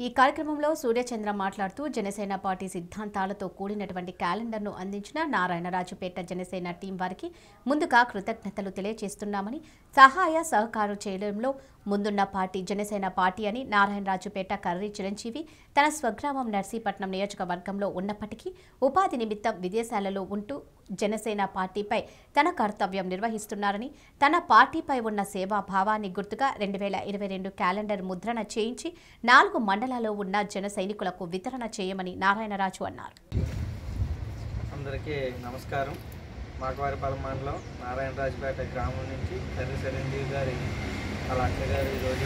ఈ కార్యక్రమంలో సూర్యచంద్ర మాట్లాడుతూ జనసేన పార్టీ సిద్ధాంతాలతో కూడినటువంటి క్యాలెండర్ను అందించిన నారాయణరాజుపేట జనసేన టీం వారికి ముందుగా కృతజ్ఞతలు తెలియజేస్తున్నామని, సహాయ సహకారం చేయడంలో ముందున్న పార్టీ జనసేన పార్టీ అని నారాయణరాజుపేట కర్రీ చిరంజీవి తన స్వగ్రామం నర్సీపట్నం నియోజకవర్గంలో ఉన్నప్పటికీ ఉపాధి నిమిత్తం విదేశాలలో ఉంటూ జనసేన పార్టీపై తన కర్తవ్యం నిర్వహిస్తున్నారని, తన పార్టీపై ఉన్న సేవా భావాన్ని గుర్తుగా 2022 క్యాలెండర్ ముద్రణ చేయించి 4 మండలాల్లో ఉన్న జన సైనికులకు వితరణ చేయమని నారాయణరాజు అన్నారు. అందరికీ నమస్కారం. మాకవారిపాలెం మండలం నారాయణరాజుపేట గ్రామం నుంచి కర్రీ చిరంజీవి గారి వాళ్ళ అక్క గారు ఈరోజు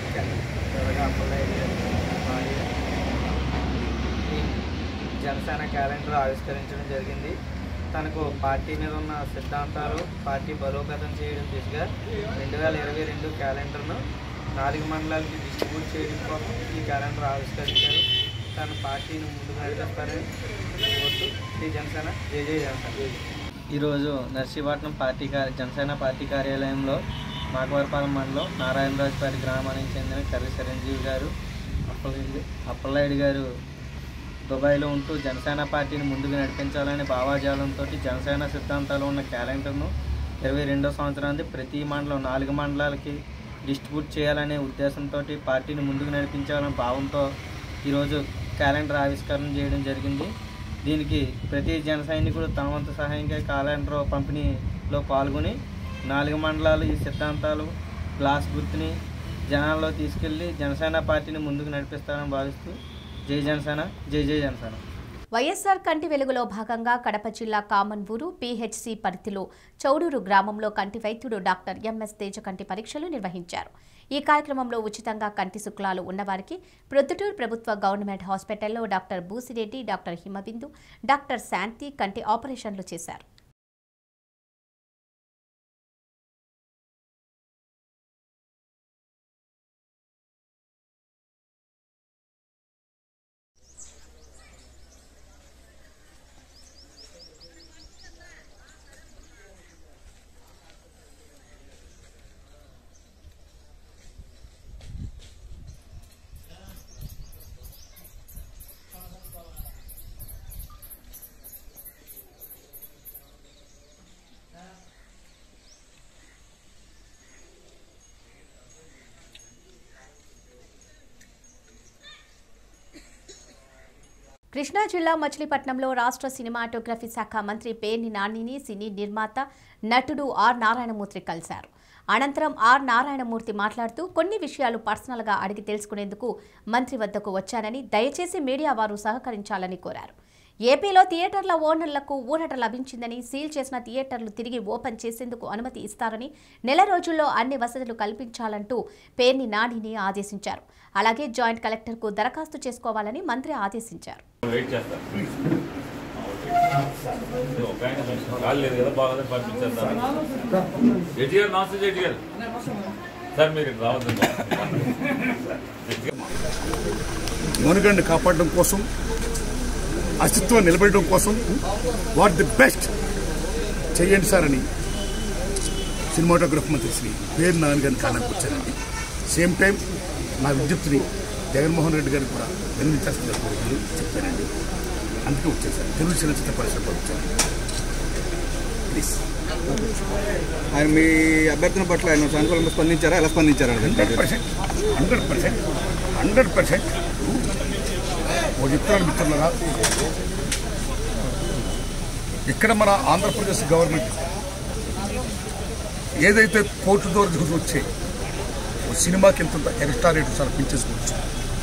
జనసేన క్యాలెండర్ ఆవిష్కరించడం జరిగింది. తనకు పార్టీ మీద ఉన్న సిద్ధాంతాలు పార్టీ బలోపేతం చేయడం దిశగా 2022 క్యాలెండర్ను 4 మండలాలకి డిస్ట్రిబ్యూట్ చేయడం కోసం ఈ క్యాలెండర్ ఆవిష్కరించారు. తన పార్టీని ముందుకు నడిపిస్తారని కోరుతూ శ్రీ జనసేన జై జై జనసేన. ఈరోజు నర్సీపట్నం జనసేన పార్టీ కార్యాలయంలో మాకవారిపాలెం మండలం నారాయణరాజుపేట గ్రామానికి చెందిన కర్రీ చిరంజీవి గారు అప్పలనాయుడు గారు దుబాయ్లో ఉంటూ జనసేన పార్టీని ముందుకు నడిపించాలనే భావాజాలంతో జనసేన సిద్ధాంతాలు ఉన్న క్యాలెండర్ను 22వ సంవత్సరానికి ప్రతి మండలం 4 మండలాలకి డిస్ట్రిబ్యూట్ చేయాలనే ఉద్దేశంతో పార్టీని ముందుకు నడిపించాలనే భావంతో ఈరోజు క్యాలెండర్ ఆవిష్కరణ చేయడం జరిగింది. దీనికి ప్రతి జన సైనికుడు తన వంతు సహాయంగా క్యాలెండర్ పంపిణీలో పాల్గొని 4 మండలాలు ఈ సిద్ధాంతాలు గ్లాస్ గుర్తుని జనాల్లో తీసుకెళ్లి జనసేన పార్టీని ముందుకు నడిపిస్తారని భావిస్తూ జై జనసేన జై జై జనసేన. వైఎస్ఆర్ కంటి వెలుగులో భాగంగా కడప జిల్లా కామన్వూరు పిహెచ్సి పరిధిలో చౌడూరు గ్రామంలో కంటి వైద్యుడు డాక్టర్ ఎంఎస్ తేజ కంటి పరీక్షలు నిర్వహించారు. ఈ కార్యక్రమంలో ఉచితంగా కంటి శుక్లాలు ఉన్నవారికి ప్రొద్దుటూరు ప్రభుత్వ గవర్నమెంట్ హాస్పిటల్లో doctor Busireddy, doctor Himabindu, doctor Shanti కంటి ఆపరేషన్లు చేశారు. కృష్ణా జిల్లా మచిలీపట్నంలో రాష్ట్ర సినిమాటోగ్రఫీ శాఖ మంత్రి పేర్ని నానిని సినీ నిర్మాత నటుడు ఆర్ నారాయణమూర్తి కలిశారు. అనంతరం ఆర్ నారాయణమూర్తి మాట్లాడుతూ కొన్ని విషయాలు పర్సనల్గా అడిగి తెలుసుకునేందుకు మంత్రి వద్దకు వచ్చానని, దయచేసి మీడియా వారు సహకరించాలని కోరారు. ఏపీలో థియేటర్ల ఓనర్లకు ఊరట లభించిందని, సీల్ చేసిన థియేటర్లు తిరిగి ఓపెన్ చేసేందుకు అనుమతి ఇస్తారని, నెల రోజుల్లో అన్ని వసతులు కల్పించాలంటూ పేర్ని నానిని ఆదేశించారు. అలాగే జాయింట్ కలెక్టర్కు దరఖాస్తు చేసుకోవాలని మంత్రి ఆదేశించారు. మనుగడను కాపాడడం కోసం, అస్తిత్వం నిలబెట్టడం కోసం వాట్ ది బెస్ట్ చేయండి సార్ అని సినిమాటోగ్రఫీ మంత్రి శ్రీ పేర్ని నాని గారిని కాలానికి వచ్చానండి. సేమ్ టైం నా విజ్ఞప్తిని జగన్మోహన్ రెడ్డి గారికి కూడా విన్నవించాల్సిందిగా చెప్పానండి. అందుకే వచ్చేసాను. తెలుగు చలనచిత్ర పరిశ్రమలో వచ్చాను. ప్లీజ్ ఆయన మీ అభ్యర్థన పట్ల ఆయన సానుకూలంగా స్పందించారా? ఎలా స్పందించారా? 100% ఓ చెప్తున్నాను మిత్రులరా, ఇక్కడ మన ఆంధ్రప్రదేశ్ గవర్నమెంట్ ఏదైతే కోర్టు ద్వారా వచ్చే ఓ సినిమాకి ఎంత ఎక్స్ట్రా రేటు చాలా పెంచేసుకోవచ్చు.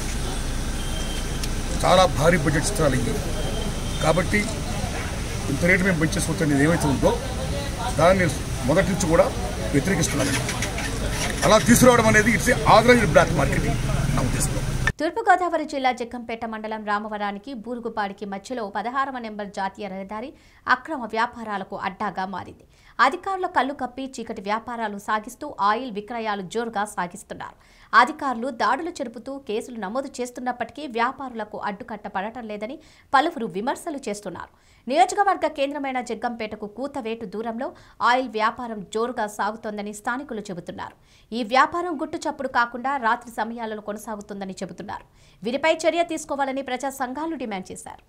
చాలా భారీ బడ్జెట్ చిత్రాలు ఇవి కాబట్టి ఇంత రేటు మేము పెంచేసుకోవచ్చు అనేది ఏమైతే ఉందో దాన్ని మొదటి నుంచి కూడా వ్యతిరేకిస్తున్నాను. అలా తీసుకురావడం అనేది ఇట్స్ ఆర్గనైజ్డ్ బ్లాక్ మార్కెటింగ్ నా ఉద్దేశంలో. తూర్పుగోదావరి జిల్లా జగ్గంపేట మండలం రామవరానికి బూరుగుపాడికి మధ్యలో 16వ నెంబర్ జాతీయ రహదారి అక్రమ వ్యాపారాలకు అడ్డాగా మారింది. అధికారుల కళ్లు కప్పి చీకటి వ్యాపారాలు సాగిస్తూ ఆయిల్ విక్రయాలు జోరుగా సాగిస్తున్నారు. అధికారులు దాడులు జరుపుతూ కేసులు నమోదు చేస్తున్నప్పటికీ వ్యాపారులకు అడ్డుకట్ట పడటం లేదని పలువురు విమర్శలు చేస్తున్నారు. నియోజకవర్గ కేంద్రమైన జగ్గంపేటకు కూతవేటు దూరంలో ఆయిల్ వ్యాపారం జోరుగా సాగుతోందని స్థానికులు చెబుతున్నారు. ఈ వ్యాపారం గుట్టుచప్పుడు కాకుండా రాత్రి సమయాలలో కొనసాగుతుందని చెబుతున్నారు. వీరిపై చర్య తీసుకోవాలని ప్రజా సంఘాలు డిమాండ్ చేశారు.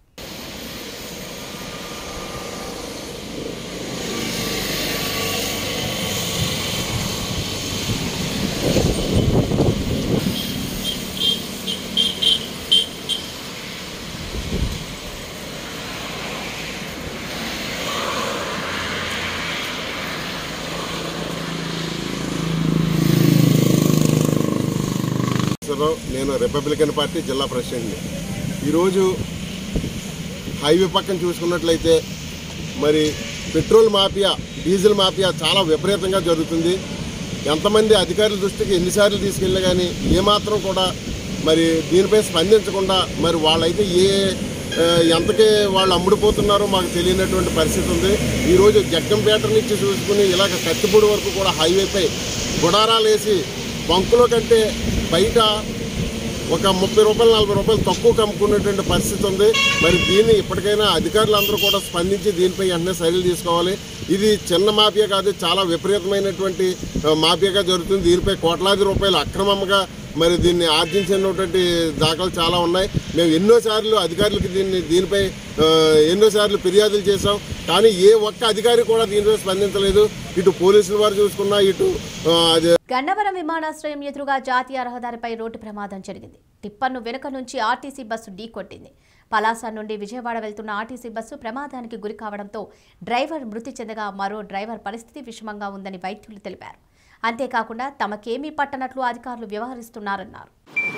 నేను రిపబ్లికన్ పార్టీ జిల్లా ప్రెసిడెంట్ని. ఈరోజు హైవే పక్కన చూసుకున్నట్లయితే మరి పెట్రోల్ మాఫియా, డీజిల్ మాఫియా చాలా విపరీతంగా జరుగుతుంది. ఎంతమంది అధికారుల దృష్టికి ఎన్నిసార్లు తీసుకెళ్ళినా కానీ ఏమాత్రం కూడా మరి దీనిపై స్పందించకుండా మరి వాళ్ళైతే ఎంతకే వాళ్ళు అమ్ముడుపోతున్నారో మాకు తెలియనటువంటి పరిస్థితి ఉంది. ఈరోజు జగ్గంపేట నుంచి చూసుకుని ఇలాగ కత్తిపూడి వరకు కూడా హైవేపై గుడారాలు వేసి బంకులో కంటే బయట ఒక 30 రూపాయలు 40 రూపాయలు తక్కువ కమ్ముకునేటువంటి పరిస్థితి ఉంది. మరి దీన్ని ఇప్పటికైనా అధికారులందరూ కూడా స్పందించి దీనిపై వెంటనే చర్యలు తీసుకోవాలి. ఇది చిన్న మాఫియా కాదు, చాలా విపరీతమైనటువంటి మాఫియాగా జరుగుతుంది. దీనిపై కోట్లాది రూపాయలు అక్రమంగా మరి దీన్ని ఆర్జించినటువంటి దాఖలు చాలా ఉన్నాయి. మేము ఎన్నోసార్లు అధికారులకు దీనిపై ఎన్నోసార్లు ఫిర్యాదులు చేశాం. కానీ ఏ ఒక్క అధికారి కూడా దీనిపై స్పందించలేదు. ఇటు పోలీసుల వారు చూసుకున్నా, ఇటు గన్నవరం విమానాశ్రయం ఎదురుగా జాతీయ రహదారిపై రోడ్డు ప్రమాదం జరిగింది. టిప్పర్ను వెనుక నుంచి ఆర్టీసీ బస్సు ఢీకొట్టింది. పలాస నుండి విజయవాడ వెళ్తున్న ఆర్టీసీ బస్సు ప్రమాదానికి గురి కావడంతో డ్రైవర్ మృతి చెందగా మరో డ్రైవర్ పరిస్థితి విషమంగా ఉందని వైద్యులు తెలిపారు. అంతేకాకుండా తమకేమీ పట్టనట్లు అధికారులు వ్యవహరిస్తున్నారన్నారు.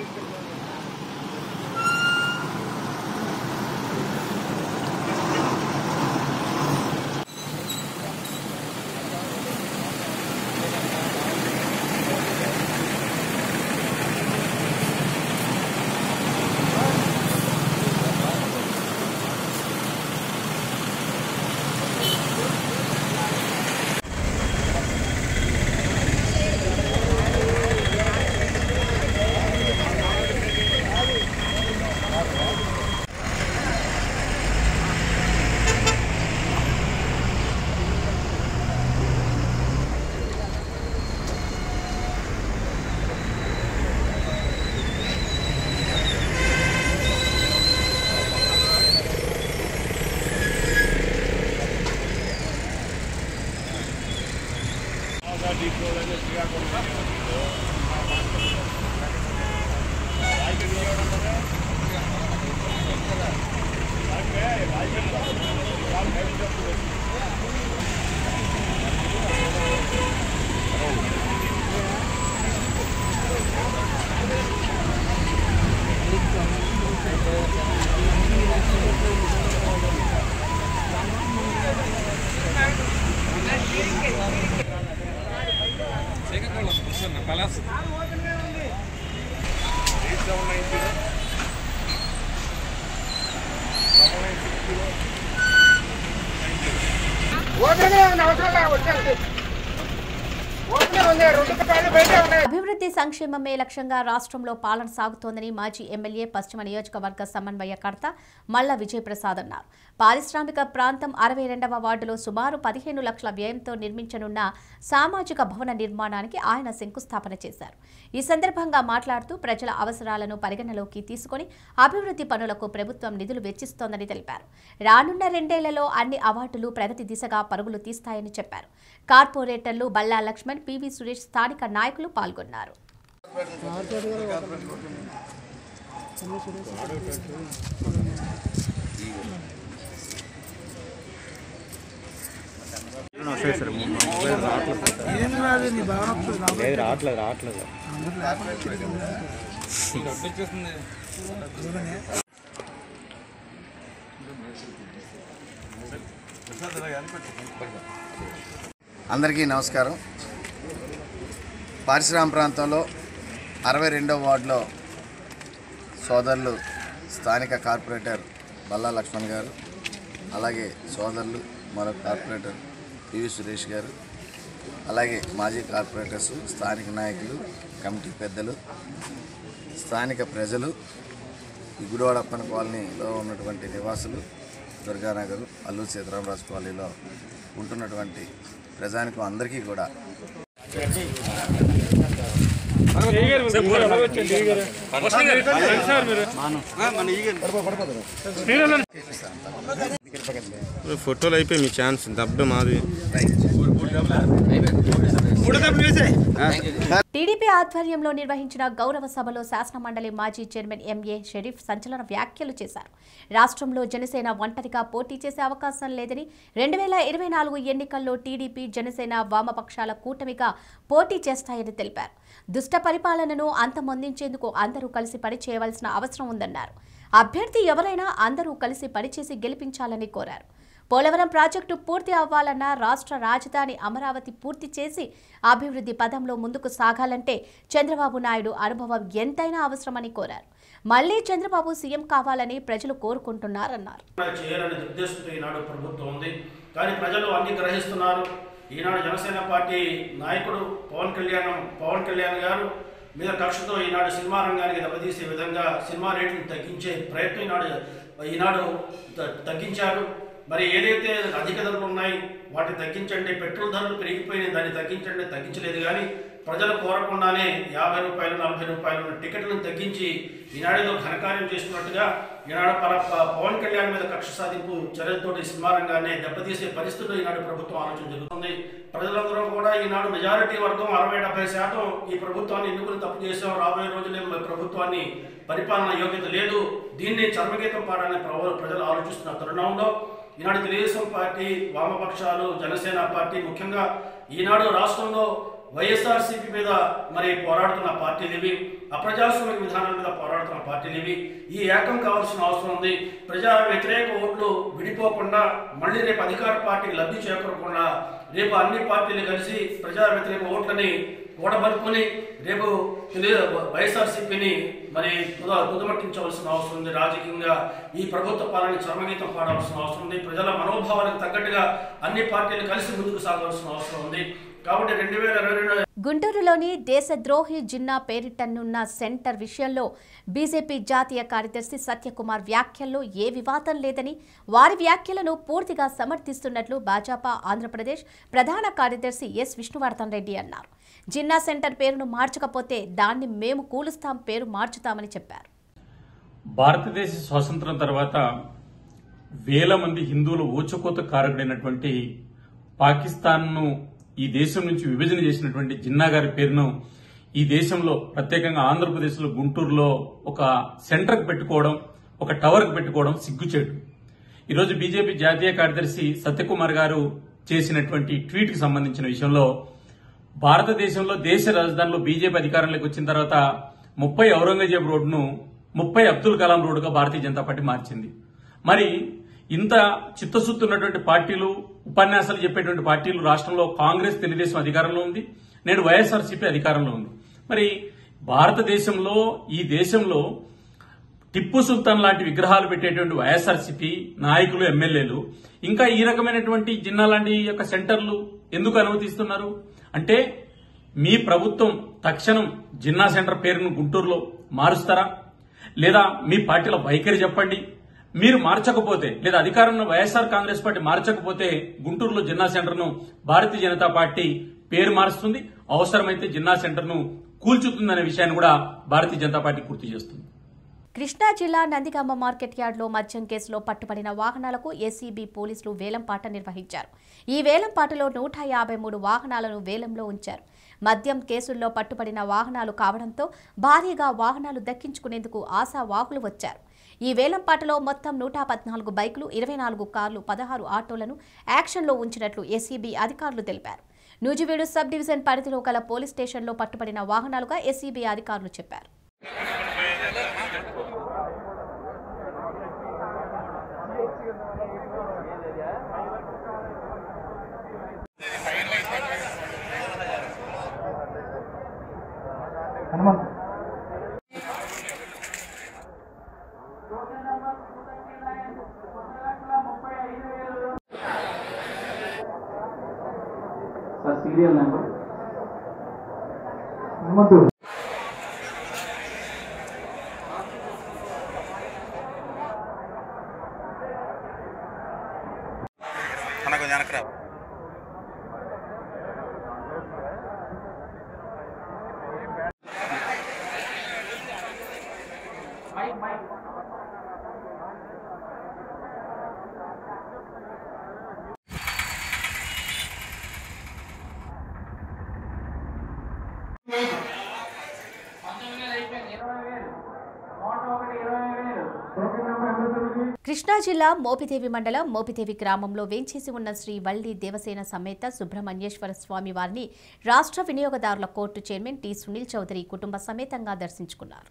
అభివృద్ధి సంక్షేమమే లక్ష్యంగా రాష్ట్రంలో పాలన సాగుతోందని మాజీ ఎమ్మెల్యే పశ్చిమ నియోజకవర్గ సమన్వయకర్త మల్ల విజయప్రసాద్ అన్నారు. పారిశ్రామిక ప్రాంతం 62వ వార్డులో సుమారు 15 లక్షల వ్యయంతో నిర్మించనున్న సామాజిక భవన నిర్మాణానికి ఆయన శంకుస్థాపన చేశారు. ఈ సందర్భంగా మాట్లాడుతూ ప్రజల అవసరాలను పరిగణలోకి తీసుకుని అభివృద్ధి పనులకు ప్రభుత్వం నిధులు వెచ్చిస్తోందని తెలిపారు. రానున్న 2 ఏళ్లలో అన్ని అవార్డులు ప్రగతి దిశగా పరుగులు తీస్తాయని చెప్పారు. కార్పొరేటర్లు బల్లా లక్ష్మణ్, పివి సురేష్, స్థానిక నాయకులు పాల్గొన్నారు. రావట్లేదు అందరికీ నమస్కారం. పారిశ్రామిక ప్రాంతంలో 62వ వార్డులో సోదరులు స్థానిక కార్పొరేటర్ బల్లా లక్ష్మణ్ గారు, అలాగే సోదరులు మరొక కార్పొరేటర్ పివి సురేష్ గారు, అలాగే మాజీ కార్పొరేటర్స్, స్థానిక నాయకులు, కమిటీ పెద్దలు, స్థానిక ప్రజలు, ఈ గుడివాడప్పన కాలనీలో ఉన్నటువంటి నివాసులు దుర్గానగర్, అల్లూరు సీతారామరాజు కాలనీలో ఉంటున్నటువంటి ప్రజానికం అందరికీ కూడా ఫోటోలు అయిపోయి మీ ఛాన్స్ దబ్బే మాది. టీడీపీ ఆధ్వర్యంలో నిర్వహించిన గౌరవ సభలో శాసనమండలి మాజీ చైర్మన్ ఎంఏ షరీఫ్ సంచలన వ్యాఖ్యలు చేశారు. రాష్ట్రంలో జనసేన ఒంటరిగా పోటీ చేసే అవకాశం లేదని, 2024 ఎన్నికల్లో టీడీపీ, జనసేన, వామపక్షాల కూటమిగా పోటీ చేస్తాయని తెలిపారు. దుష్ట పరిపాలనను అంతమొందించేందుకు అందరూ కలిసి పనిచేయవలసిన అవసరం ఉందన్నారు. అభ్యర్థి ఎవరైనా అందరూ కలిసి పనిచేసి గెలిపించాలని కోరారు. పోలవరం ప్రాజెక్టు పూర్తి అవ్వాలన్న, రాష్ట్ర రాజధాని అమరావతి పూర్తి చేసి అభివృద్ధి పదంలో ముందుకు సాగాలంటే చంద్రబాబు నాయుడు అనుభవం ఎంతైనా అవసరమని కోరారు. మళ్లీ చంద్రబాబు సీఎం కావాలని ప్రజలు కోరుకుంటున్నారన్నారు. కానీ ప్రజలు అన్ని గ్రహిస్తున్నారు. ఈనాడు జనసేన పార్టీ నాయకుడు పవన్ కళ్యాణ్ గారు మీద కక్షతో ఈనాడు సినిమా రంగానికి దెబ్బతీసే విధంగా సినిమా రేట్లను తగ్గించే ప్రయత్నం ఈనాడు తగ్గించారు. మరి ఏదైతే అధిక ధరలు ఉన్నాయి వాటిని తగ్గించండి, పెట్రోల్ ధరలు పెరిగిపోయినాయి దాన్ని తగ్గించండి, తగ్గించలేదు. కానీ ప్రజలు కోరకుండానే 50 రూపాయలు 40 రూపాయలు టికెట్లను తగ్గించి ఈనాడేదో ఘనకార్యం చేస్తున్నట్టుగా ఈనాడు పవన్ కళ్యాణ్ మీద కక్ష సాధింపు చర్యలతోటి సినిమా రంగాన్ని దెబ్బతీసే పరిస్థితుల్లో ఈనాడు ప్రభుత్వం ఆలోచన జరుగుతుంది. ప్రజలందరూ కూడా ఈనాడు మెజారిటీ వర్గం 60-70% ఈ ప్రభుత్వాన్ని ఎన్నుకుని తప్పు చేసాం, రాబోయే రోజుల్లో ప్రభుత్వాన్ని పరిపాలన యోగ్యత లేదు, దీన్ని చర్మగీతం పాడాలని ప్రజలు ఆలోచిస్తున్న తరుణంలో ఈనాడు తెలుగుదేశం పార్టీ, వామపక్షాలు, జనసేన పార్టీ ముఖ్యంగా ఈనాడు రాష్ట్రంలో వైఎస్ఆర్సీపీ మీద మరి పోరాడుతున్న పార్టీలు ఇవి, అప్రజాస్వామిక విధానాల మీద పోరాడుతున్న పార్టీలు ఇవి. ఈ ఏకం కావాల్సిన అవసరం ఉంది. ప్రజా వ్యతిరేక ఓట్లు విడిపోకుండా, మళ్ళీ రేపు అధికార పార్టీకి లబ్ధి చేకూరకుండా రేపు అన్ని పార్టీలు కలిసి ప్రజా వ్యతిరేక ఓట్లని కూడబలుపుకొని రేపు వైఎస్ఆర్సీపీని మరి తుదమట్టించవలసిన అవసరం ఉంది. రాజకీయంగా ఈ ప్రభుత్వ పాలన చర్మగీతం పాడాల్సిన అవసరం ఉంది. ప్రజల మనోభావాలకు తగ్గట్టుగా అన్ని పార్టీలు కలిసి ముందుకు సాగాల్సిన అవసరం ఉంది. కాబట్టి 2022 గుంటూరులోని దేశద్రోహి జిన్నా పేరిటనున్న సెంటర్ విషయంలో బీజేపీ జాతీయ కార్యదర్శి సత్యకుమార్ వ్యాఖ్యల్లో ఏ వివాదం లేదని, వారి వ్యాఖ్యలను పూర్తిగా సమర్థిస్తున్నట్లు భాజపా ఆంధ్రప్రదేశ్ ప్రధాన కార్యదర్శి ఎస్ విష్ణువర్ధన్ రెడ్డి అన్నారు. జిన్నా సెంటర్ పేరును మార్చకపోతే దాన్ని మేము కూలుస్తాం, పేరు మార్చుతామని చెప్పారు. భారతదేశ స్వాతంత్రం తర్వాత వేల మంది హిందువులు ఊచకోత కారకుడైనటువంటి పాకిస్తాన్ను ఈ దేశం నుంచి విభజన చేసినటువంటి జిన్నా గారి పేరును ఈ దేశంలో ప్రత్యేకంగా ఆంధ్రప్రదేశ్లో గుంటూరులో ఒక సెంటర్కి పెట్టుకోవడం, ఒక టవర్కి పెట్టుకోవడం సిగ్గుచేటు. ఈరోజు బీజేపీ జాతీయ కార్యదర్శి సత్యకుమార్ గారు చేసినటువంటి ట్వీట్కి సంబంధించిన విషయంలో భారతదేశంలో దేశ రాజధానిలో బీజేపీ అధికారంలోకి వచ్చిన తర్వాత 30 ఔరంగజేబ్ రోడ్డును 30 అబ్దుల్ కలాం రోడ్డుగా భారతీయ జనతా పార్టీ మార్చింది. మరి ఇంత చిత్తశుద్ధి ఉన్నటువంటి పార్టీలు, ఉపన్యాసాలు చెప్పేటువంటి పార్టీలు రాష్ట్రంలో కాంగ్రెస్, తెలుగుదేశం అధికారంలో ఉంది, నేడు వైఎస్ఆర్సీపీ అధికారంలో ఉంది. మరి భారతదేశంలో, ఈ దేశంలో టిప్పు సుల్తాన్ లాంటి విగ్రహాలు పెట్టేటువంటి వైఎస్ఆర్సీపీ నాయకులు, ఎమ్మెల్యేలు ఇంకా ఈ రకమైనటువంటి జిన్నా లాంటి యొక్క సెంటర్లు ఎందుకు అనుమతిస్తున్నారు అంటే, మీ ప్రభుత్వం తక్షణం జిన్నా సెంటర్ పేరును గుంటూరులో మారుస్తారా, లేదా మీ పార్టీల వైఖరి చెప్పండి. మీరు మార్చకపోతే, లేదా అధికారంలో వైఎస్ఆర్ కాంగ్రెస్ పార్టీ మార్చకపోతే గుంటూరులో జిన్నా సెంటర్ను భారతీయ జనతా పార్టీ పేరు మారుస్తుంది, అవసరమైతే జిన్నా సెంటర్ను కూల్చుతుందనే విషయాన్ని కూడా భారతీయ జనతా పార్టీ గుర్తు చేస్తుంది. కృష్ణా జిల్లా నందిగామ మార్కెట్ యార్డ్లో మద్యం కేసులో పట్టుబడిన వాహనాలకు ఏసీబీ పోలీసులు వేలంపాట నిర్వహించారు. ఈ వేలంపాటలో 153 వాహనాలను వేలంలో ఉంచారు. మద్యం కేసుల్లో పట్టుబడిన వాహనాలు కావడంతో భారీగా వాహనాలు దక్కించుకునేందుకు ఆశావాహులు వచ్చారు. ఈ వేలంపాటలో మొత్తం 114 బైకులు, 24 కార్లు, 16 ఆటోలను యాక్షన్లో ఉంచినట్లు ఏసీబీ అధికారులు తెలిపారు. నూజివీడు సబ్ డివిజన్ పరిధిలో గల పోలీస్ స్టేషన్లో పట్టుబడిన వాహనాలుగా ఏసీబీ అధికారులు చెప్పారు. సీరియల్ నెంబర్ కృష్ణా జిల్లా మోపిదేవి మండలం మోపిదేవి గ్రామంలో వేంచేసి ఉన్న శ్రీ వల్లి దేవసేన సమేత సుబ్రహ్మణ్యేశ్వర స్వామి వారిని రాష్ట్ర వినియోగదారుల court chairman T Sunil Chaudhary కుటుంబ సమేతంగా దర్శించుకున్నారు.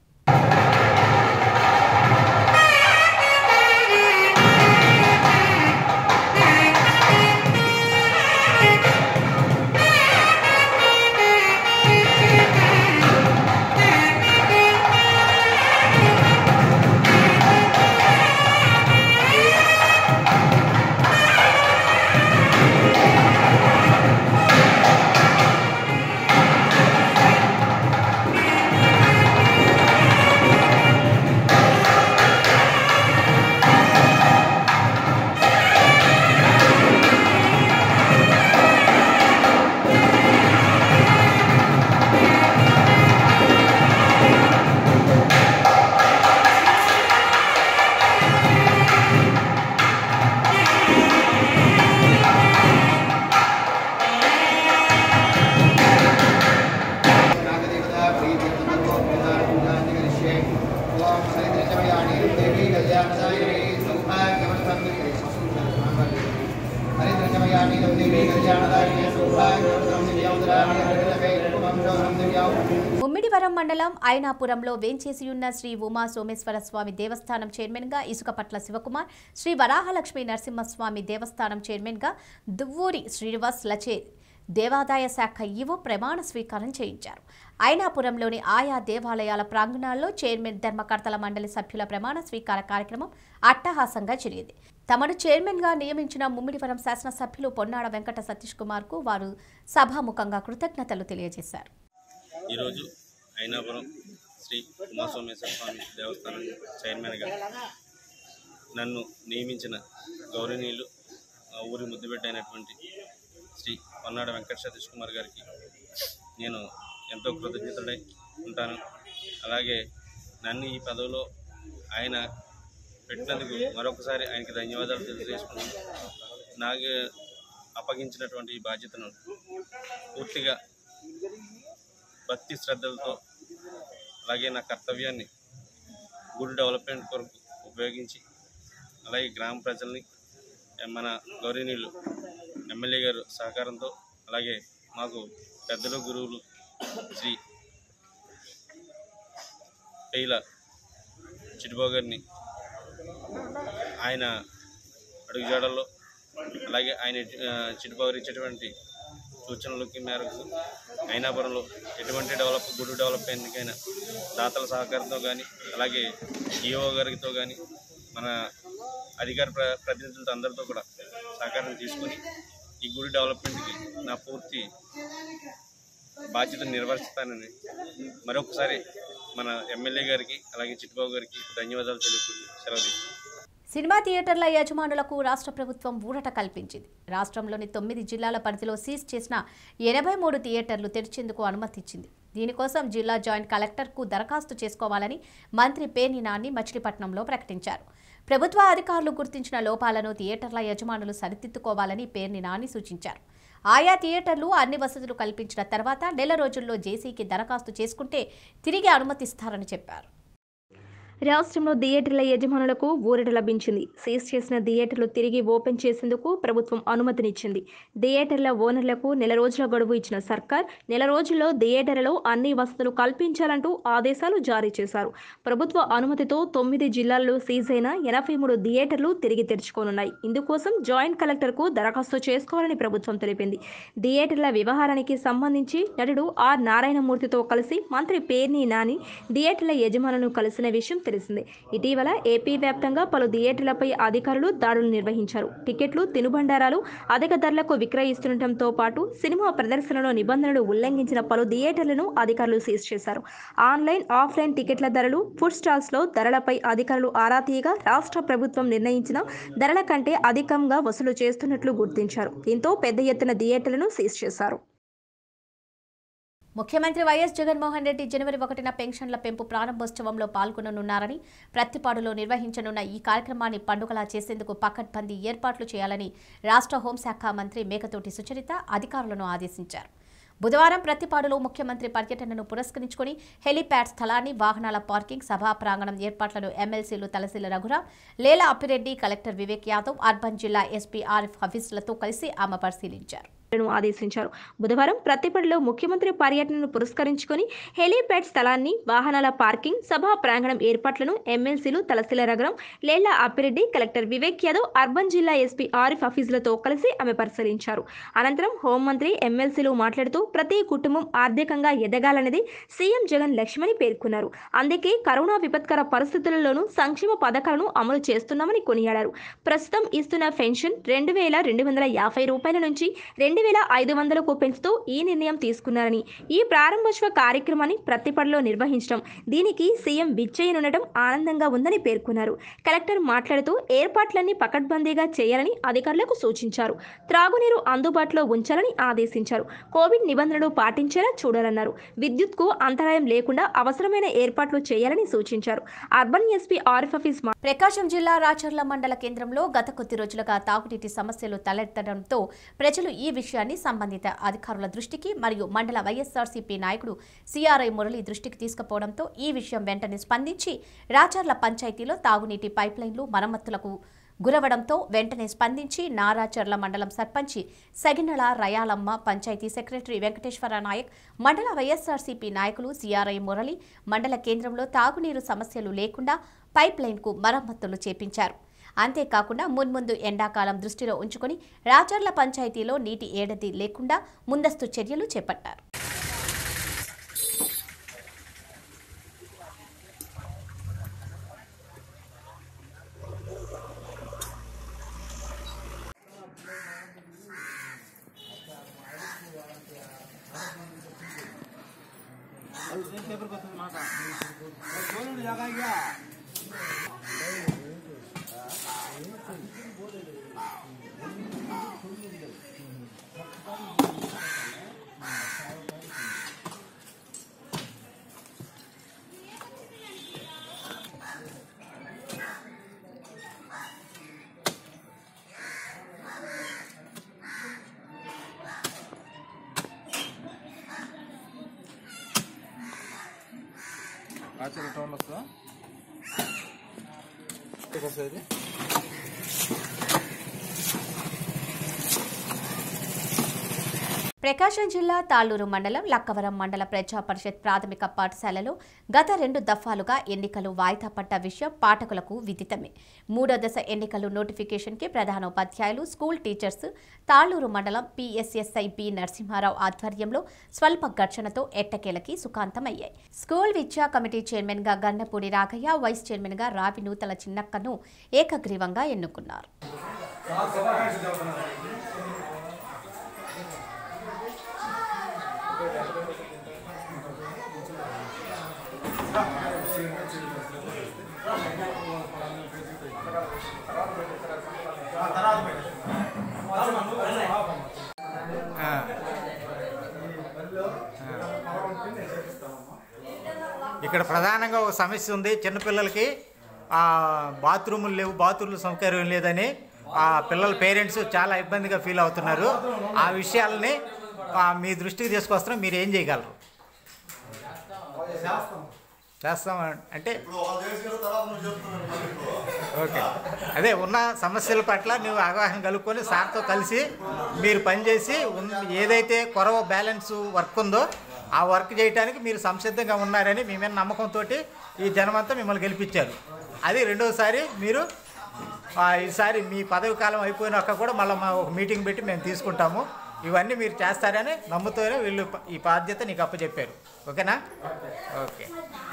ముమ్మిడివరం మండలం ఐనాపురంలో వేంచేసి ఉన్న శ్రీ ఉమా సోమేశ్వర స్వామి దేవస్థానం చైర్మన్ గా ఇసుకపట్ల శివకుమార్, శ్రీ వరాహలక్ష్మి నరసింహస్వామి దేవస్థానం చైర్మన్ గా దువ్వూరి శ్రీనివాస్ లచే దేవాదాయ శాఖ ఈవో ప్రమాణ స్వీకారం చేయించారు. ఐనాపురంలోని ఆయా దేవాలయాల ప్రాంగణాల్లో చైర్మన్ ధర్మకర్తల మండలి సభ్యుల ప్రమాణ స్వీకార కార్యక్రమం అట్టహాసంగా జరిగింది. తమను చైర్మన్ గా నియమించిన ముమ్మిడివరం శాసనసభ్యులు పొన్నాడ వెంకట సతీష్ కుమార్ కు వారు సభాముఖంగా కృతజ్ఞతలు తెలియజేశారు. ఈరోజు ఐనాపురం శ్రీ ఉమాసోమేశ్వర స్వామి దేవస్థానం చైర్మన్గా నన్ను నియమించిన గౌరవనీయులు ఊరి ముద్దుబిడ్డ అయినటువంటి శ్రీ పొన్నాడ వెంకట సతీష్ కుమార్ గారికి నేను ఎంతో కృతజ్ఞతడై ఉంటాను. అలాగే నన్ను ఈ పదవిలో ఆయన పెట్టినందుకు మరొకసారి ఆయనకి ధన్యవాదాలు తెలియజేసుకున్నాను. నాకు అప్పగించినటువంటి ఈ బాధ్యతను పూర్తిగా భక్తి శ్రద్ధలతో అలాగే నా కర్తవ్యాన్ని గుడి డెవలప్మెంట్ కొరకు ఉపయోగించి అలాగే గ్రామ ప్రజల్ని మన గౌరవనీయులు ఎమ్మెల్యే గారు సహకారంతో అలాగే మాకు పెద్దలు గురువులు శ్రీ పెయిల చిట్టుబాబు గారిని ఆయన అడుగుజాడల్లో అలాగే ఆయన చిట్టుబాబు ఇచ్చేటువంటి సూచనలకి మేరకు ఐనాపురంలో ఎటువంటి గుడి డెవలప్మెంట్కైనా దాతల సహకారంతో కానీ అలాగే ఈఓ గారితో కానీ మన అధికార ప్రతినిధులతో అందరితో కూడా సహకారం తీసుకొని ఈ గుడి డెవలప్మెంట్కి నా పూర్తి బాధ్యతను నిర్వహిస్తానని మరొకసారి మన ఎమ్మెల్యే గారికి అలాగే చిట్టుబాబు గారికి ధన్యవాదాలు తెలుపుతూ సెలవు తీసుకుంటాను. సినిమా థియేటర్ల యజమానులకు రాష్ట్ర ప్రభుత్వం ఊరట కల్పించింది. రాష్ట్రంలోని 9 జిల్లాల పరిధిలో సీజ్ చేసిన 83 థియేటర్లు తెరిచేందుకు అనుమతిచ్చింది. దీనికోసం జిల్లా జాయింట్ కలెక్టర్కు దరఖాస్తు చేసుకోవాలని మంత్రి పేర్ని నాని మచిలీపట్నంలో ప్రకటించారు. ప్రభుత్వ అధికారులు గుర్తించిన లోపాలను థియేటర్ల యజమానులు సరిదిద్దుకోవాలని పేర్ని నాని సూచించారు. ఆయా థియేటర్లు అన్ని వసతులు కల్పించిన తర్వాత నెల రోజుల్లో జేసీకి దరఖాస్తు చేసుకుంటే తిరిగి అనుమతిస్తారని చెప్పారు. రాష్ట్రంలో థియేటర్ల యజమానులకు ఊరట లభించింది. సీజ్ చేసిన థియేటర్లు తిరిగి ఓపెన్ చేసేందుకు ప్రభుత్వం అనుమతినిచ్చింది. థియేటర్ల ఓనర్లకు నెల రోజుల గడువు ఇచ్చిన సర్కార్ నెల రోజుల్లో థియేటర్లలో అన్ని వసతులు కల్పించాలంటూ ఆదేశాలు జారీ చేశారు. ప్రభుత్వ అనుమతితో 9 జిల్లాల్లో సీజ్ అయిన 83 థియేటర్లు తిరిగి తెరుచుకోనున్నాయి. ఇందుకోసం జాయింట్ కలెక్టర్కు దరఖాస్తు చేసుకోవాలని ప్రభుత్వం తెలిపింది. థియేటర్ల వ్యవహారానికి సంబంధించి నటుడు ఆర్ నారాయణమూర్తితో కలిసి మంత్రి పేర్ని నాని థియేటర్ల యజమానులను కలిసిన విషయం తెలిసిందే. ఇటీవల ఏపీ వ్యాప్తంగా పలు థియేటర్లపై అధికారులు దాడులు నిర్వహించారు. టికెట్లు, తినుబండారాలు అధిక ధరలకు విక్రయిస్తుండటంతో పాటు సినిమా ప్రదర్శనలో నిబంధనలు ఉల్లంఘించిన పలు థియేటర్లను అధికారులు సీజ్ చేశారు. ఆన్లైన్, ఆఫ్లైన్ టికెట్ల ధరలు, ఫుడ్ స్టాల్స్లో ధరలపై అధికారులు ఆరా తీయగా రాష్ట్ర ప్రభుత్వం నిర్ణయించిన ధరల కంటే అధికంగా వసూలు చేస్తున్నట్లు గుర్తించారు. దీంతో పెద్ద ఎత్తున థియేటర్లను సీజ్ చేశారు. ముఖ్యమంత్రి వైఎస్ జగన్మోహన్ రెడ్డి జనవరి 1న పెన్షన్ల పెంపు ప్రారంభోత్సవంలో పాల్గొననున్నారని, ప్రత్తిపాడులో నిర్వహించనున్న ఈ కార్యక్రమాన్ని పండుగలా చేసేందుకు పకడ్బందీ ఏర్పాట్లు చేయాలని రాష్ట్ర హోంశాఖ మంత్రి మేకతోటి సుచరిత అధికారులను ఆదేశించారు. బుధవారం ప్రతిపాడులో ముఖ్యమంత్రి పర్యటనను పురస్కరించుకుని హెలీప్యాడ్ స్థలాన్ని, వాహనాల పార్కింగ్, సభా ప్రాంగణం ఏర్పాట్లను ఎమ్మెల్సీలు తలసిల రఘురాం, లేలా అప్పిరెడ్డి, కలెక్టర్ వివేక్ యాదవ్, అర్బన్ జిల్లా ఎస్పీ ఆరిఫ్ హఫీజ్లతో కలిసి ఆమె పరిశీలించారు. ఆదేశించారు. బుధవారం ప్రతిపాడులో ముఖ్యమంత్రి పర్యటనను పురస్కరించుకుని హెలీప్యాడ్ స్థలాన్ని, వాహనాల పార్కింగ్, సభా ప్రాంగణం ఏర్పాట్లను ఎమ్మెల్సీలు తలసిల రఘురాం, లేలా అప్పిరెడ్డి, కలెక్టర్ వివేక్ యాదవ్, అర్బన్ జిల్లా ఎస్పీ ఆరిఫ్ హఫీజ్లతో కలిసి ఆమె పరిశీలించారు. అనంతరం హోంమంత్రి ఎమ్మెల్సీలు మాట్లాడుతూ ప్రతి కుటుంబం ఆర్థికంగా ఎదగాలనేది సీఎం జగన్ లక్ష్యమని పేర్కొన్నారు. అందుకే కరోనా విపత్కర పరిస్థితులలోనూ సంక్షేమ పథకాలను అమలు చేస్తున్నామని కొనియాడారు. ప్రస్తుతం ఇస్తున్న పెన్షన్ 2250 రూపాయల నుంచి 2500కు పెంచుతూ ఈ నిర్ణయం తీసుకున్నారని, ఈ ప్రారంభోత్సవ కార్యక్రమాన్ని ప్రతిపాడులో నిర్వహించడం, దీనికి సీఎం విచ్చేయనుండటం ఆనందంగా ఉందని పేర్కొన్నారు. కలెక్టర్ మాట్లాడుతూ ఏర్పాట్లన్నీ పకడ్బందీగా చేయాలని అధికారులకు సూచించారు. త్రాగునీరు అందుబాటులో ఉంచాలని ఆదేశించారు. కోవిడ్ నిబంధనలు పాటించేలా చూడాలన్నారు. విద్యుత్కు అంతరాయం లేకుండా అవసరమైన ఏర్పాట్లు చేయాలని సూచించారు. అర్బన్ ఎస్పీ ఆరిఫ్ హఫీజ్ ప్రకాశం జిల్లా రాచర్ల మండల కేంద్రంలో గత కొద్ది రోజులుగా తాగునీటి సమస్యలు తలెత్తడంతో ప్రజలు ఈ విషయాన్ని సంబంధిత అధికారుల దృష్టికి మరియు మండల వైఎస్ఆర్సీపీ నాయకుడు సిఆర్ఐ మురళి దృష్టికి తీసుకుపోవడంతో ఈ విషయం వెంటనే స్పందించి రాచర్ల పంచాయతీలో తాగునీటి పైప్లైన్లు మరమ్మతులకు గురవడంతో వెంటనే స్పందించి నారాచర్ల మండలం సర్పంచి సగినల రయాలమ్మ, పంచాయతీ సెక్రటరీ వెంకటేశ్వర నాయక్, మండల వైఎస్ఆర్సీపీ నాయకులు సిఆర్ఐ మురళి మండల కేంద్రంలో తాగునీరు సమస్యలు లేకుండా పైప్లైన్కు మరమ్మతులు చేపించారు. అంతేకాకుండా మున్ముందు ఎండాకాలం దృష్టిలో ఉంచుకొని రాచర్ల పంచాయతీలో నీటి ఏడది లేకుండా ముందస్తు చర్యలు చేపట్టారు. రాచర్ల టౌన్లో వస్తుందా? వస్తుంది. ప్రకాశం జిల్లా తాళ్లూరు మండలం లక్కవరం మండల ప్రజా పరిషత్ ప్రాథమిక పాఠశాలలో గత 2 దఫాలుగా ఎన్నికలు వాయిదా పడ్డ విషయం పాఠకులకు విదితమే. 3వ దశ ఎన్నికలు నోటిఫికేషన్కి ప్రధానోపాధ్యాయులు, స్కూల్ టీచర్స్ తాళ్లూరు మండలం PSSI బి నరసింహారావు ఆధ్వర్యంలో స్వల్ప ఘర్షణతో ఎట్టకేలకి సుఖాంతమయ్యాయి. స్కూల్ విద్యా కమిటీ చైర్మన్గా గన్నపూడి రాఘయ్య, వైస్ చైర్మన్గా రావి నూతల చిన్నక్కను ఏకగ్రీవంగా ఎన్నుకున్నారు. ఇక్కడ ప్రధానంగా ఒక సమస్య ఉంది. చిన్నపిల్లలకి బాత్రూములు లేవు, బాత్రూమ్ల సౌకర్యం లేదని ఆ పిల్లల పేరెంట్స్ చాలా ఇబ్బందిగా ఫీల్ అవుతున్నారు. ఆ విషయాలని మీ దృష్టికి తీసుకొస్తున్నాం. మీరు ఏం చేయగలరు? చేస్తాం అంటే ఓకే, అదే ఉన్న సమస్యల పట్ల నువ్వు అవగాహన కలుపుకొని సార్తో కలిసి మీరు పనిచేసి ఏదైతే కొరవ బ్యాలెన్స్ వర్క్ ఉందో ఆ వర్క్ చేయడానికి మీరు సంసిద్ధంగా ఉన్నారని మీ మీద నమ్మకంతో ఈ జనమంతా మిమ్మల్ని గెలిపించారు. అది రెండోసారి మీరు ఈసారి మీ పదవి కాలం అయిపోయినాక కూడా మళ్ళీ ఒక మీటింగ్ పెట్టి మేము తీసుకుంటాము. ఇవన్నీ మీరు చేస్తారని నమ్ముతూనే వీళ్ళు ఈ బాధ్యత నీకు అప్పచెప్పారు. ఓకేనా? ఓకే.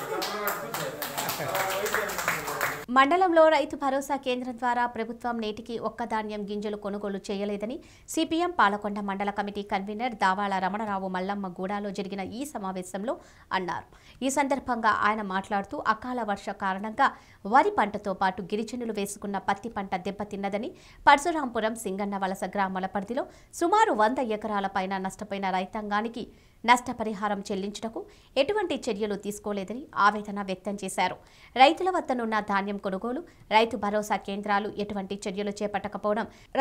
మండలంలో రైతు భరోసా కేంద్రం ద్వారా ప్రభుత్వం నేటికి ఒక్క ధాన్యం గింజలు కొనుగోలు చేయలేదని సిపిఎం పాలకొండ మండల కమిటీ కన్వీనర్ దావాల రమణరావు మల్లమ్మ గూడాలో జరిగిన ఈ సమావేశంలో అన్నారు. ఈ సందర్భంగా ఆయన మాట్లాడుతూ అకాల వర్ష కారణంగా వరి పంటతో పాటు గిరిజనులు వేసుకున్న పత్తి పంట దెబ్బతిన్నదని, పరశురాంపురం, సింగన్న వలస గ్రామాల పరిధిలో సుమారు 100 ఎకరాల పైన నష్టపోయిన రైతాంగానికి నష్టపరిహారం చెల్లించుటకు ఎటువంటి చర్యలు తీసుకోలేదని ఆవేదన వ్యక్తం చేశారు. రైతుల వద్దనున్న ధాన్యం కొనుగోలు, రైతు భరోసా కేంద్రాలు ఎటువంటి చర్యలు చేపట్టకపోవడం,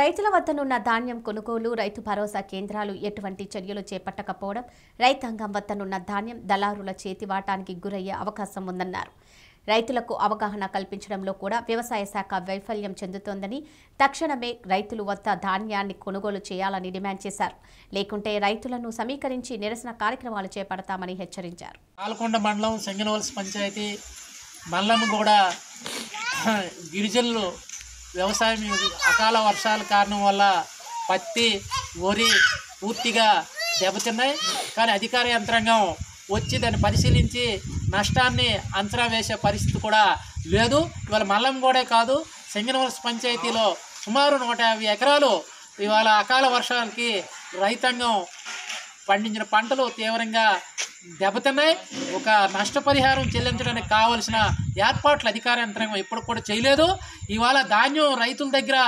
రైతాంగం వద్దనున్న ధాన్యం దళారుల చేతివాటానికి గురయ్యే అవకాశం ఉందన్నారు. రైతులకు అవగాహన కల్పించడంలో కూడా వ్యవసాయ శాఖ వైఫల్యం చెందుతోందని, తక్షణమే రైతుల వద్ద ధాన్యాన్ని కొనుగోలు చేయాలని డిమాండ్ చేశారు. లేకుంటే రైతులను సమీకరించి నిరసన కార్యక్రమాలు చేపడతామని హెచ్చరించారు. పాలకొండ మండలం సెంగనవలస పంచాయతీ మండలం కూడా గిరిజనులు వ్యవసాయం అకాల వర్షాల కారణం వల్ల పత్తి, వరి పూర్తిగా దెబ్బతిన్నాయి. కానీ అధికార యంత్రాంగం వచ్చి దాన్ని పరిశీలించి నష్టాన్ని అంచనా వేసే పరిస్థితి కూడా లేదు. ఇవాళ మల్లంగూడే కాదు, సెంగనవలస పంచాయతీలో సుమారు 150 ఎకరాలు ఇవాళ అకాల వర్షాలకి రైతాంగం పండించిన పంటలు తీవ్రంగా దెబ్బతిన్నాయి. ఒక నష్టపరిహారం చెల్లించడానికి కావలసిన ఏర్పాట్లు అధికార యంత్రాంగం ఇప్పుడు కూడా చేయలేదు. ఇవాళ ధాన్యం రైతుల దగ్గర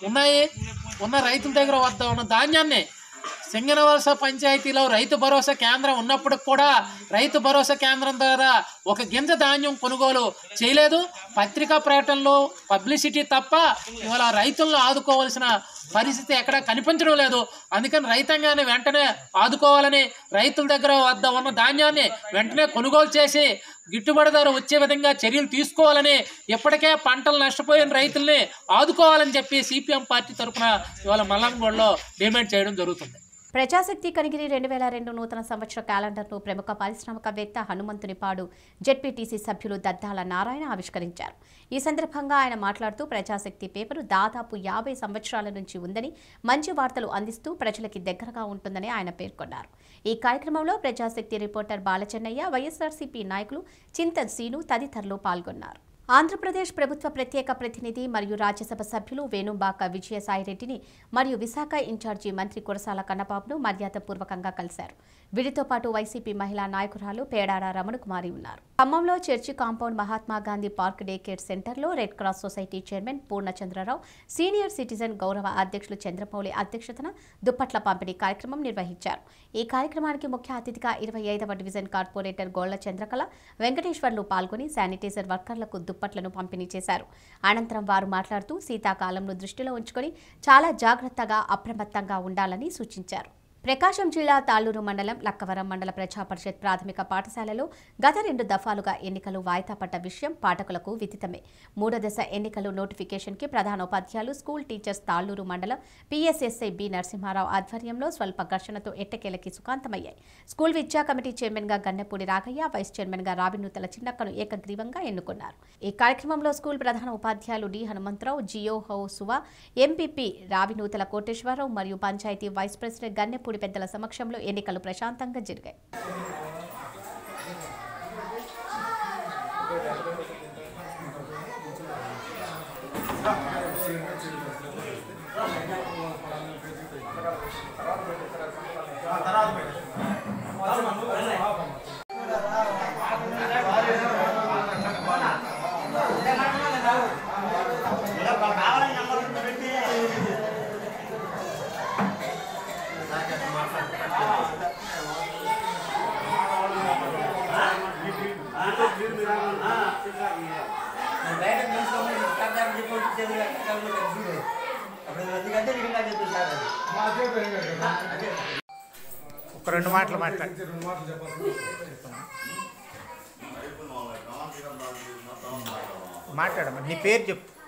రైతుల దగ్గర వద్ద ఉన్న ధాన్యాన్ని సెంగనవలస పంచాయతీలో రైతు భరోసా కేంద్రం ఉన్నప్పుడు కూడా రైతు భరోసా కేంద్రం ద్వారా ఒక గింజ ధాన్యం కొనుగోలు చేయలేదు. పత్రికా ప్రకటనలో పబ్లిసిటీ తప్ప ఇవాళ రైతులను ఆదుకోవాల్సిన పరిస్థితి ఎక్కడ కనిపించడం లేదు. అందుకని రైతాంగాన్ని వెంటనే ఆదుకోవాలని, రైతుల దగ్గర వద్ద ఉన్న ధాన్యాన్ని వెంటనే కొనుగోలు చేసి గిట్టుబాటు ధర వచ్చే విధంగా చర్యలు తీసుకోవాలని, ఇప్పటికే పంటలు నష్టపోయిన రైతుల్ని ఆదుకోవాలని చెప్పి సిపిఎం పార్టీ తరఫున ఇవాళ మల్లంగూడలో డిమాండ్ చేయడం జరుగుతుంది. ప్రజాశక్తి కనిగిరి 2002 నూతన సంవత్సర క్యాలెండర్ను ప్రముఖ పారిశ్రామికవేత్త హనుమంతునిపాడు జెడ్పీటీసీ సభ్యులు దద్దాల నారాయణ ఆవిష్కరించారు. ఈ సందర్భంగా ఆయన మాట్లాడుతూ ప్రజాశక్తి పేపరు దాదాపు 50 సంవత్సరాల నుంచి ఉందని, మంచి వార్తలు అందిస్తూ ప్రజలకి దగ్గరగా ఉంటుందని ఆయన పేర్కొన్నారు. ఈ కార్యక్రమంలో ప్రజాశక్తి రిపోర్టర్ బాలచెన్నయ్య, వైఎస్ఆర్సీపీ నాయకులు చింతన్ సీను తదితరులు పాల్గొన్నారు. ఆంధ్రప్రదేశ్ ప్రభుత్వ ప్రత్యేక ప్రతినిధి మరియు రాజ్యసభ సభ్యులు వేణుంబాక విజయసాయిరెడ్డిని మరియు విశాఖ ఇన్ఛార్జి మంత్రి కురసాల కన్నబాబును మర్యాదపూర్వకంగా కలిశారు. వీరితో పాటు వైసీపీ మహిళా నాయకురాలు పేడాడ రమణకుమారి ఉన్నారు. ఖమ్మంలో church compound Mahatma Gandhi park day care సెంటర్లో Red Cross Society chairman Purnachandrarao, senior citizen గౌరవ అధ్యక్షులు చంద్రమౌళి అధ్యక్షతన దుప్పట్ల పంపిణీ కార్యక్రమం నిర్వహించారు. ఈ కార్యక్రమానికి ముఖ్య అతిథిగా 25వ డివిజన్ కార్పొరేటర్ గోళ్ల చంద్రకళ వెంకటేశ్వర్లు పాల్గొని శానిటైజర్ వర్కర్లకు దుప్పట్లను పంపిణీ చేశారు. అనంతరం వారు మాట్లాడుతూ శీతాకాలంను దృష్టిలో ఉంచుకొని చాలా జాగ్రత్తగా, అప్రమత్తంగా ఉండాలని సూచించారు. ప్రకాశం జిల్లా తాళ్లూరు మండలం లక్కవరం మండల ప్రజా పరిషత్ ప్రాథమిక పాఠశాలలో గత 2 దఫాలుగా ఎన్నికలు వాయిదా పడ్డ విషయం పాఠకులకు విదితమే. 3వ దశ ఎన్నికలు నోటిఫికేషన్కి ప్రధానోపాధ్యాయులు, స్కూల్ టీచర్స్ తాళ్లూరు మండలం పిఎస్ఎస్ఐ బి నరసింహారావు ఆధ్వర్యంలో స్వల్ప ఘర్షణతో ఎట్టకేలకి సుఖాంతమయ్యాయి. స్కూల్ విద్యా కమిటీ చైర్మన్గా గన్నెపూడి రాఘయ్య, వైస్ చైర్మన్గా రావినూతల చిన్నక్కను ఏకగ్రీవంగా ఎన్నుకున్నారు. ఈ కార్యక్రమంలో స్కూల్ ప్రధాన ఉపాధ్యాయులు డి హనుమంతరావు, జియో హౌసువా, ఎంపీపీ రావినూతల కోటేశ్వరరావు మరియు పంచాయతీ వైస్ ప్రెసిడెంట్ గన్నెపూడి పెద్దల సమక్షంలో ఎన్నికలు ప్రశాంతంగా జరిగాయి. ఒక 2 మాటలు మాట్లాడమ్మా. నీ పేరు చెప్పు.